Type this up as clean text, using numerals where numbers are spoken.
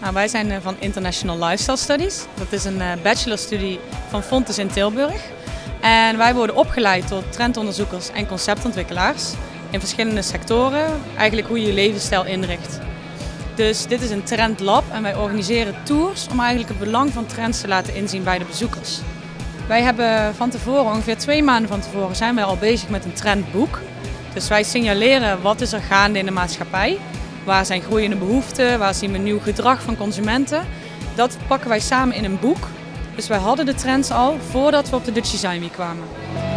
Nou, wij zijn van International Lifestyle Studies. Dat is een bachelorstudie van Fontys in Tilburg. En wij worden opgeleid tot trendonderzoekers en conceptontwikkelaars in verschillende sectoren. Eigenlijk hoe je je levensstijl inricht. Dus dit is een trendlab en wij organiseren tours om eigenlijk het belang van trends te laten inzien bij de bezoekers. Wij hebben van tevoren, ongeveer 2 maanden van tevoren, zijn wij al bezig met een trendboek. Dus wij signaleren wat is er gaande in de maatschappij. Waar zijn groeiende behoeften, waar zien we nieuw gedrag van consumenten. Dat pakken wij samen in een boek. Dus wij hadden de trends al voordat we op de Dutch Design Week kwamen.